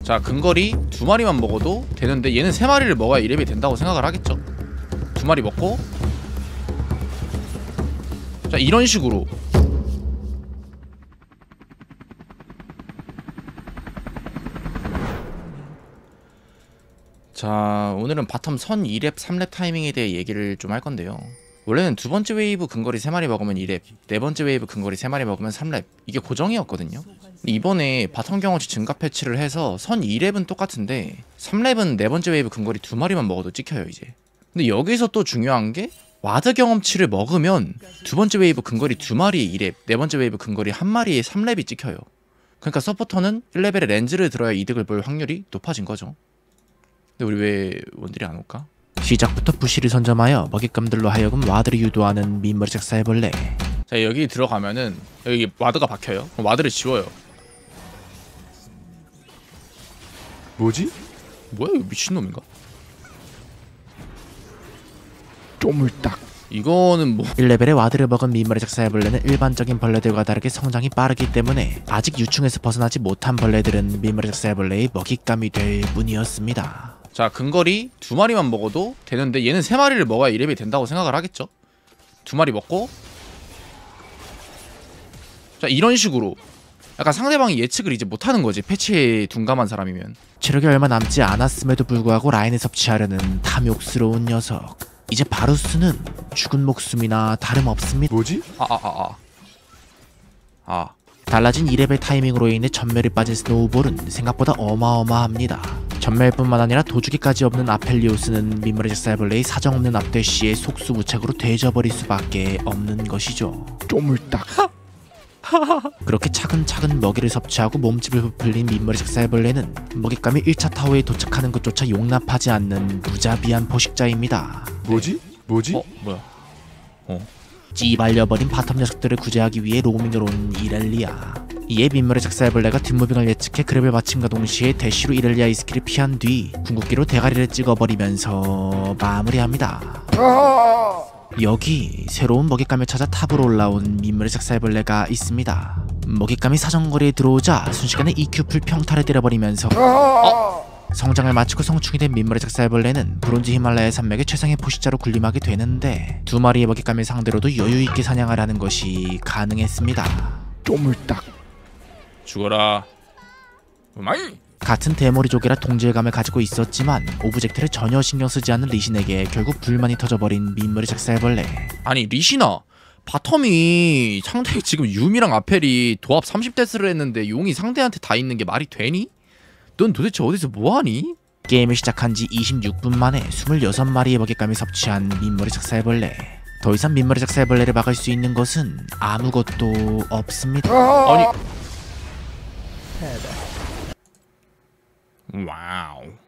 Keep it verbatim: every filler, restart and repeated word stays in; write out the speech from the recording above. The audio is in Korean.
자, 근거리 두 마리만 먹어도 되는데 얘는 세 마리를 먹어야 이 렙이 된다고 생각을 하겠죠. 두 마리 먹고, 자, 이런 식으로 자, 오늘은 바텀 선 이 렙, 삼 렙 타이밍에 대해 얘기를 좀 할 건데요. 원래는 두 번째 웨이브 근거리 세 마리 먹으면 이 렙, 네 번째 웨이브 근거리 세 마리 먹으면 삼 렙, 이게 고정이었거든요. 근데 이번에 바텀 경험치 증가 패치를 해서 선 이 렙은 똑같은데 삼 렙은 네 번째 웨이브 근거리 두 마리만 먹어도 찍혀요 이제. 근데 여기서 또 중요한 게 와드 경험치를 먹으면 두 번째 웨이브 근거리 두 마리에 이 렙, 네 번째 웨이브 근거리 한 마리에 삼 렙이 찍혀요. 그러니까 서포터는 일 레벨에 렌즈를 들어야 이득을 볼 확률이 높아진 거죠. 근데 우리 왜 원딜이 안 올까? 시작부터 부시를 선점하여 먹잇감들로 하여금 와드를 유도하는 민머리 작사해벌레. 자, 여기 들어가면은 여기 와드가 박혀요. 그럼 와드를 지워요. 뭐지? 뭐야, 이거 미친놈인가? 쪼물딱. 이거는 뭐 일 레벨의 와드를 먹은 민머리 작사해벌레는 일반적인 벌레들과 다르게 성장이 빠르기 때문에 아직 유충에서 벗어나지 못한 벌레들은 민머리 작사해벌레의 먹잇감이 될 뿐이었습니다. 자, 근거리 두 마리만 먹어도 되는데 얘는 세 마리를 먹어야 이 렙이 된다고 생각을 하겠죠. 두 마리 먹고, 자, 이런 식으로 약간 상대방이 예측을 이제 못하는 거지, 패치에 둔감한 사람이면. 체력이 얼마 남지 않았음에도 불구하고 라인을 섭취하려는 탐욕스러운 녀석. 이제 바루스는 죽은 목숨이나 다름없습니다. 뭐지? 아아아아 아, 아, 아. 달라진 이 레벨 타이밍으로 인해 전멸이 빠진 스노우볼은 생각보다 어마어마합니다. 전멸뿐만 아니라 도주기까지 없는 아펠리오스는 민머리 작사해벌레의 사정없는 앞대시에 속수무책으로 되져버릴 수밖에 없는 것이죠. 쪼물딱. 그렇게 차근차근 먹이를 섭취하고 몸집을 부풀린 민머리 작사해벌레는 먹잇감이 일 차 타워에 도착하는 것조차 용납하지 않는 무자비한 포식자입니다. 뭐지? 뭐지? 어? 뭐야? 어. 찌발려버린 바텀 녀석들을 구제하기 위해 로밍을 온 이렐리아. 이에 민머리 작사해벌레가 뒷무빙을 예측해 그랩을 마침과 동시에 대쉬로 이렐리아의 스킬을 피한 뒤 궁극기로 대가리를 찍어버리면서 마무리합니다. 여기 새로운 먹잇감을 찾아 탑으로 올라온 민머리 작사해벌레가 있습니다. 먹잇감이 사정거리에 들어오자 순식간에 이큐 풀 평타를 때려버리면서 어? 성장을 마치고 성충이 된 민머리 작사해벌레는 브론즈 히말라야 산맥의 최상의 포식자로 군림하게 되는데 두 마리의 먹잇감을 상대로도 여유있게 사냥하라는 것이 가능했습니다. 쪼물딱. 죽어라. 음아이. 같은 대머리족이라 동질감을 가지고 있었지만 오브젝트를 전혀 신경 쓰지 않는 리신에게 결국 불만이 터져버린 민머리 작사해벌레. 아니, 리시나 바텀이 상대 지금 유미랑 아펠이 도합 삼십 데스를 했는데 용이 상대한테 다 있는 게 말이 되니? 넌 도대체 어디서 뭐하니? 게임을 시작한 지 이십육 분 만에 이십육 마리의 먹잇감을 섭취한 민머리 작사해벌레. 더 이상 민머리 작사해벌레를 막을 수 있는 것은 아무것도 없습니다. 아니, 와우.